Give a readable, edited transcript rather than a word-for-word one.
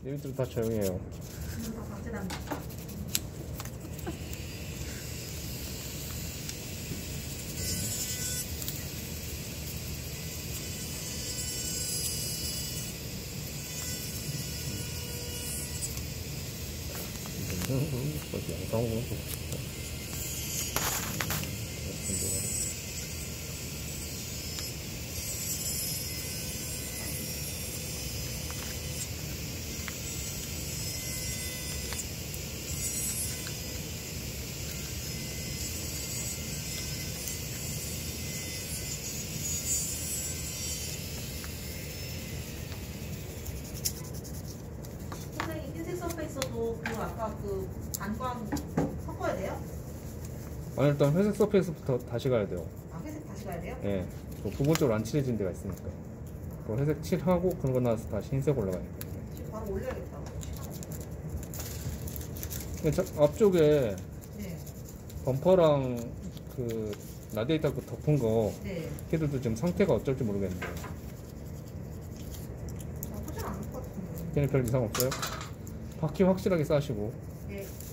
얘들은 다 조용해요. 다 박제납니다. 영상 보는 거. 선생님 흰색 서페이스도 그 아까 그 반광 섞어야 돼요? 아니, 일단 회색 서페이스부터 다시 가야 돼요. 아 회색 다시 가야 돼요? 예. 그 부분적으로 안 칠해진 데가 있으니까. 그 회색 칠하고 그러고 나서 다시 흰색 올라가야 돼요. 지금 바로 올려야겠다. 시간 없어. 앞쪽에 네. 범퍼랑 그 라디에이터 그 덮은 거 네. 걔들도 지금 상태가 어쩔지 모르겠는데 나쁘지 않을 것 같은데. 걔는 별 이상 없어요? 바퀴 확실하게 싸시고 네.